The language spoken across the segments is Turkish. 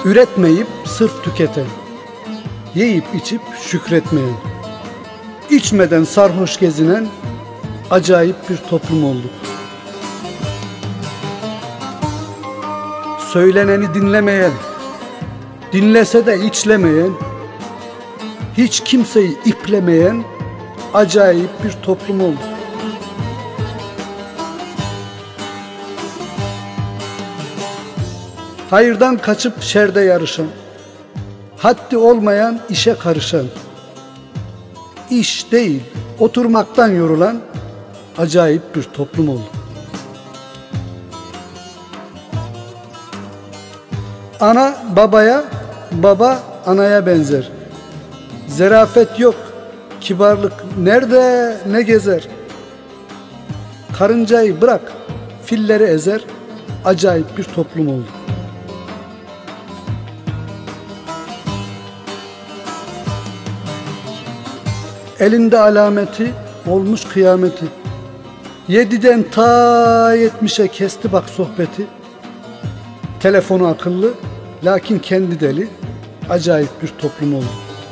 Üretmeyip sırf tüketen, yiyip içip şükretmeyen, içmeden sarhoş gezinen acayip bir toplum olduk. Söyleneni dinlemeyen, dinlese de içlemeyen, hiç kimseyi iplemeyen acayip bir toplum olduk. Hayırdan kaçıp şerde yarışan, haddi olmayan işe karışan, iş değil oturmaktan yorulan acayip bir toplum oldu. Ana babaya, baba anaya benzer. Zerafet yok, kibarlık nerede ne gezer. Karıncayı bırak, filleri ezer, acayip bir toplum oldu. Elinde alameti, olmuş kıyameti. 7'den ta 70'e kesti bak sohbeti. Telefonu akıllı, lakin kendi deli, acayip bir toplum oldu.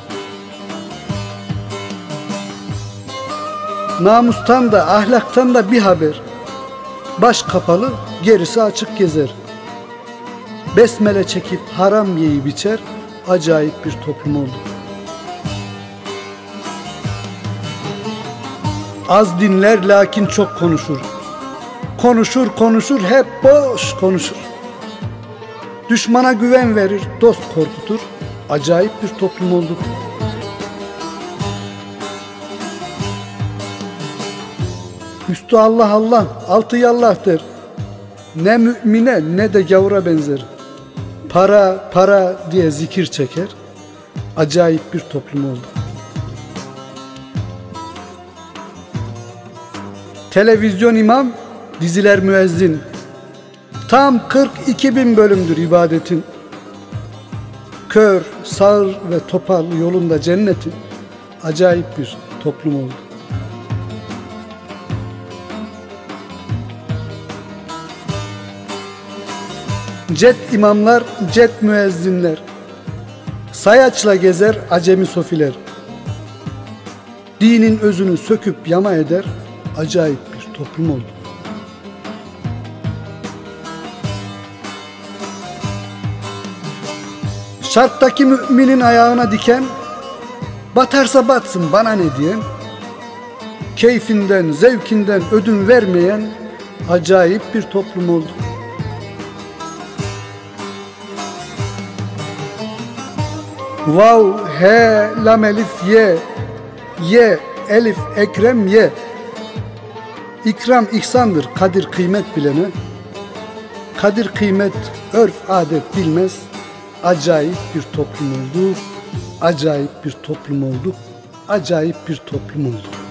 Namustan da ahlaktan da bir haber. Baş kapalı, gerisi açık gezer. Besmele çekip haram yiyip içer, acayip bir toplum oldu. Az dinler lakin çok konuşur. Konuşur konuşur hep boş konuşur. Düşmana güven verir, dost korkutur. Acayip bir toplum olduk. Üstü Allah Allah, altı yallah der. Ne mümine ne de gavura benzer. Para para diye zikir çeker. Acayip bir toplum olduk. Televizyon imam, diziler müezzin. Tam 42.000 bölümdür ibadetin. Kör, sağır ve topal yolunda cennetin. Acayip bir toplum oldu. Cet imamlar, cet müezzinler. Sayaçla gezer acemi sofiler. Dinin özünü söküp yama eder, acayip bir toplum oldu. Şarttaki müminin ayağına diken, batarsa batsın bana ne diyen, keyfinden, zevkinden ödün vermeyen acayip bir toplum oldu. Vav, he, lam elif, ye, ye, elif, ekrem, ye. İkram ihsandır kadir kıymet bilene. Kadir kıymet örf adet bilmez. Acayip bir toplum olduk. Acayip bir toplum olduk. Acayip bir toplum olduk.